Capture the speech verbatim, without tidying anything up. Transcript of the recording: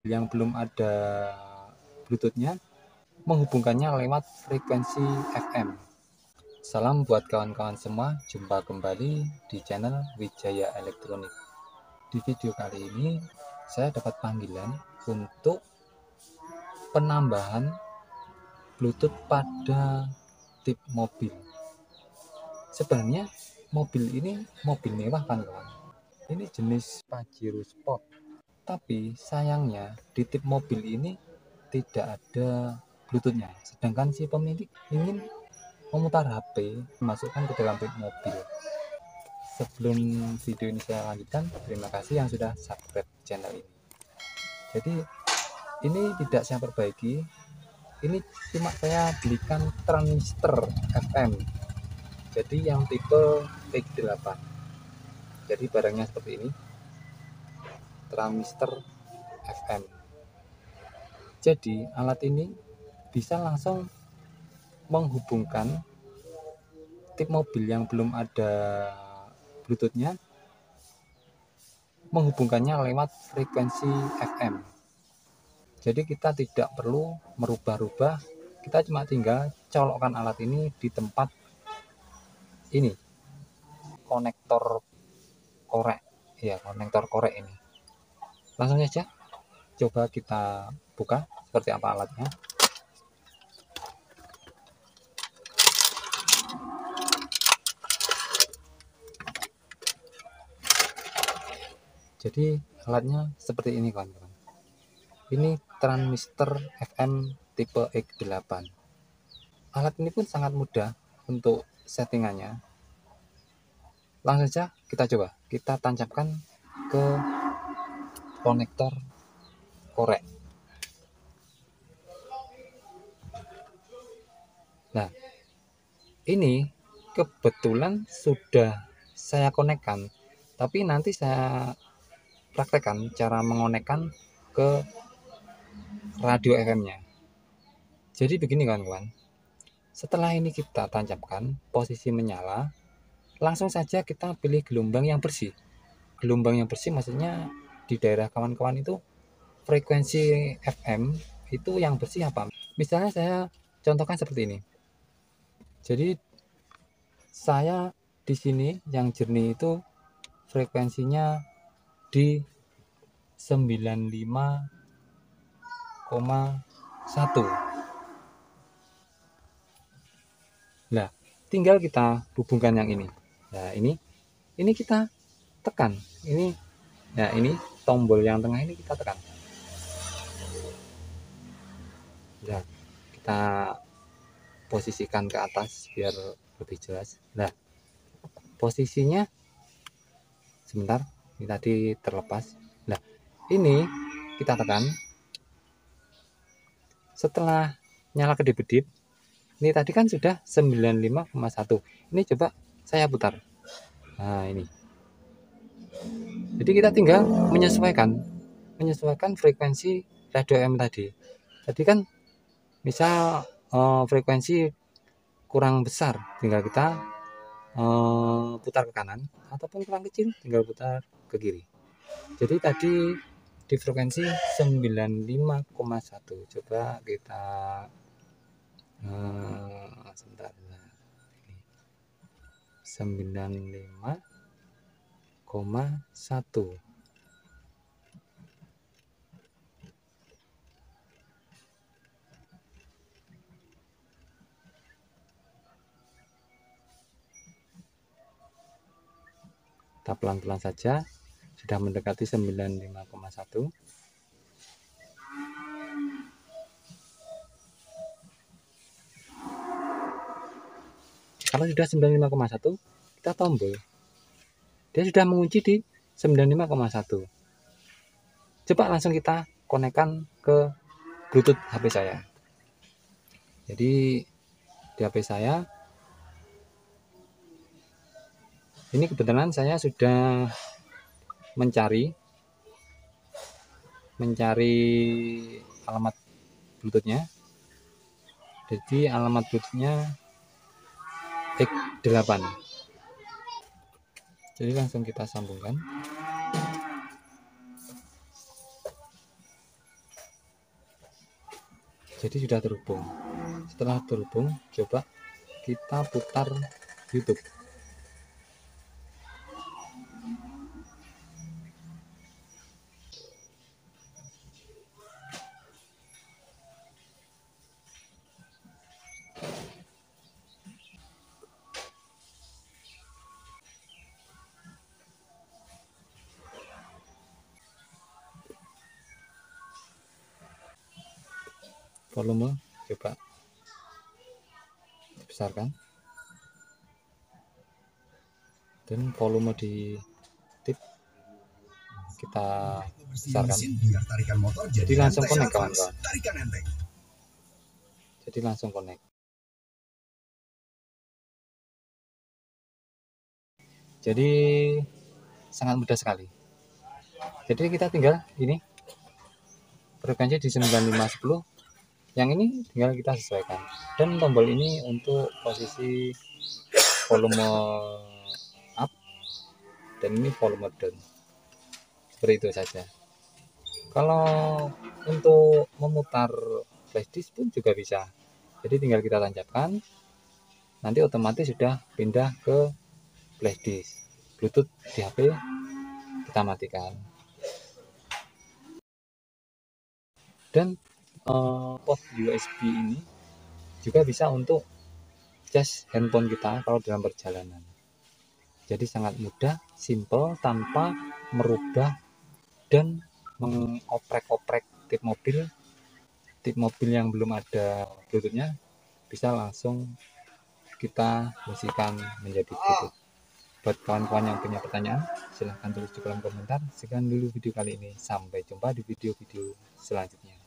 yang belum ada Bluetooth-nya, menghubungkannya lewat frekuensi F M. Salam buat kawan-kawan semua, jumpa kembali di channel Wijaya Elektronik. Di video kali ini saya dapat panggilan untuk penambahan Bluetooth pada tip mobil. Sebenarnya mobil ini mobil mewah kan kawan? Ini jenis Pajero Sport. Tapi sayangnya di tip mobil ini tidak ada Bluetooth-nya. Sedangkan si pemilik ingin memutar H P, masukkan ke dalam tip mobil. Sebelum video ini saya lanjutkan, terima kasih yang sudah subscribe channel ini. Jadi ini tidak saya perbaiki, ini cuma saya belikan transistor F M. Jadi yang tipe X delapan. Jadi barangnya seperti ini, transistor F M. Jadi alat ini bisa langsung menghubungkan tip mobil yang belum ada Bluetooth-nya, menghubungkannya lewat frekuensi F M. Jadi kita tidak perlu merubah-rubah, kita cuma tinggal colokkan alat ini di tempat ini, konektor korek, ya konektor korek ini. Langsung saja, coba kita buka seperti apa alatnya. Jadi alatnya seperti ini kawan-kawan. Ini transistor F M tipe X delapan. Alat ini pun sangat mudah untuk settingannya. Langsung saja kita coba, kita tancapkan ke konektor korek. Nah, ini kebetulan sudah saya konekkan, tapi nanti saya praktekkan cara mengonekkan ke radio F M-nya. Jadi begini kawan-kawan, setelah ini kita tancapkan, posisi menyala, langsung saja kita pilih gelombang yang bersih. Gelombang yang bersih maksudnya di daerah kawan-kawan itu frekuensi F M itu yang bersih apa? Misalnya saya contohkan seperti ini. Jadi saya di sini yang jernih itu frekuensinya di sembilan puluh lima koma satu. Nah, tinggal kita hubungkan yang ini. Nah, ini ini kita tekan. Ini nah, ini tombol yang tengah ini kita tekan. Nah, kita posisikan ke atas biar lebih jelas. Nah, posisinya sebentar, ini tadi terlepas. Nah, ini kita tekan. Setelah nyala kedip-kedip, ini tadi kan sudah sembilan puluh lima koma satu. Ini coba saya putar. Nah, ini. Jadi kita tinggal menyesuaikan menyesuaikan frekuensi radio M tadi. Tadi kan misal eh, frekuensi kurang besar, tinggal kita eh, putar ke kanan, ataupun kurang kecil tinggal putar ke kiri. Jadi tadi di frekuensi sembilan puluh lima koma satu. Coba kita eh, sebentar. Nah, sembilan puluh lima koma satu. Kita pelan-pelan saja, sudah mendekati sembilan puluh lima koma satu. Kalau sudah sembilan puluh lima koma satu, kita tombol. Dia sudah mengunci di sembilan puluh lima koma satu. Coba langsung kita konekkan ke Bluetooth H P saya. Jadi di H P saya ini kebetulan saya sudah mencari mencari alamat Bluetooth-nya. Jadi alamat Bluetooth-nya X delapan. Jadi langsung kita sambungkan. Jadi sudah terhubung. Setelah terhubung, coba kita putar YouTube. Volume coba dibesarkan, dan volume di tip kita besarkan. Jadi langsung connect kawan-kawan. Jadi langsung connect. Jadi sangat mudah sekali. Jadi kita tinggal ini frekuensi di sembilan lima sepuluh. Yang ini tinggal kita sesuaikan. Dan tombol ini untuk posisi volume up dan ini volume down. Seperti itu saja. Kalau untuk memutar flashdisk pun juga bisa. Jadi tinggal kita tancapkan, nanti otomatis sudah pindah ke flashdisk. Bluetooth di H P kita matikan. Dan uh, port U S B ini juga bisa untuk cas handphone kita kalau dalam perjalanan. Jadi sangat mudah, simple, tanpa merubah dan mengoprek-oprek tip mobil. Tip mobil yang belum ada Bluetoothnya bisa langsung kita fungsikan menjadi Bluetooth. Buat kawan-kawan yang punya pertanyaan, silahkan tulis di kolom komentar. Sekian dulu video kali ini. Sampai jumpa di video-video selanjutnya.